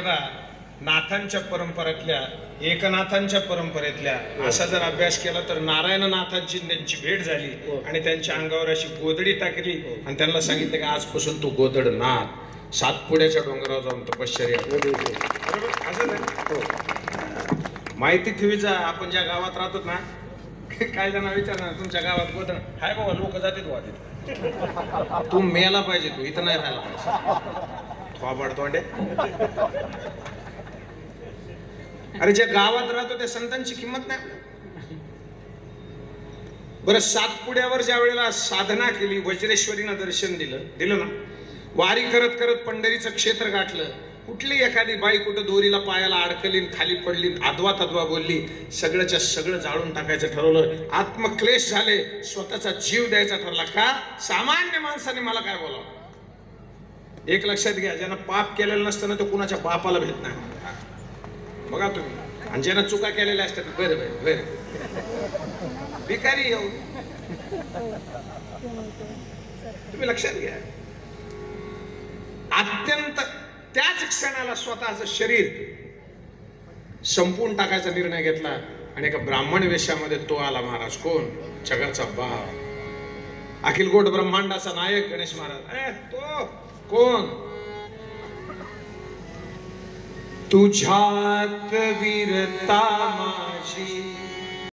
एकदा नाथांच्या परंपरेतल्या एकनाथांच्या परंपरेतल्या असा जर अभ्यास केला तर नारायणनाथांची त्यांची भेट झाली आणि त्यांच्या अंगावर अशी गोदडी टाकली आणि त्यांना सांगितलं की आजपासून तू गोदड नाथ सातपुड्याच्या डोंगरावर जाऊन तपश्चर्या बरोबर असं माहिती ठेवीचा. आपण ज्या गावात राहतो ना काय जण विचारणार तुमच्या गावात गोदड हाय बाबा लोक जातात वाटत तू मेला पाहिजे तू इथं नाही राहायला पाहिजे थोबाड तोंडे. अरे ज्या गावात राहतो त्या संतांची किंमत नाही. बरं सातपुड्यावर ज्या वेळेला साधना केली वज्रेश्वरीनं दर्शन दिलं ना वारी करत करत पंढरीचं क्षेत्र गाठलं. कुठली एखादी बाई कुठं दोरीला पायाला अडकली खाली पडली आदवा तद्वा बोलली सगळंच्या सगळं जाळून टाकायचं ठरवलं. आत्मक्लेश झाले स्वतःचा जीव द्यायचा ठरला का सामान्य माणसाने मला काय बोलावं. एक लक्षात घ्या ज्यांना पाप केलेलं नसतं ना तो कुणाच्या बापाला भेट नाही बघा तुम्ही. आणि ज्यांना चुका केलेल्या असतात बरं बरं बरं भिकारी येऊ तुम्ही लक्षात घ्या. अत्यंत त्याच क्षणाला स्वतःचं शरीर संपून टाकायचा निर्णय घेतला आणि एका ब्राह्मण वेशामध्ये तो आला. महाराज कोण जगाचा बाप अखिल गोट ब्रह्मांडाचा नायक गणेश महाराज. तो कोण तुझ्यात वीरता माझी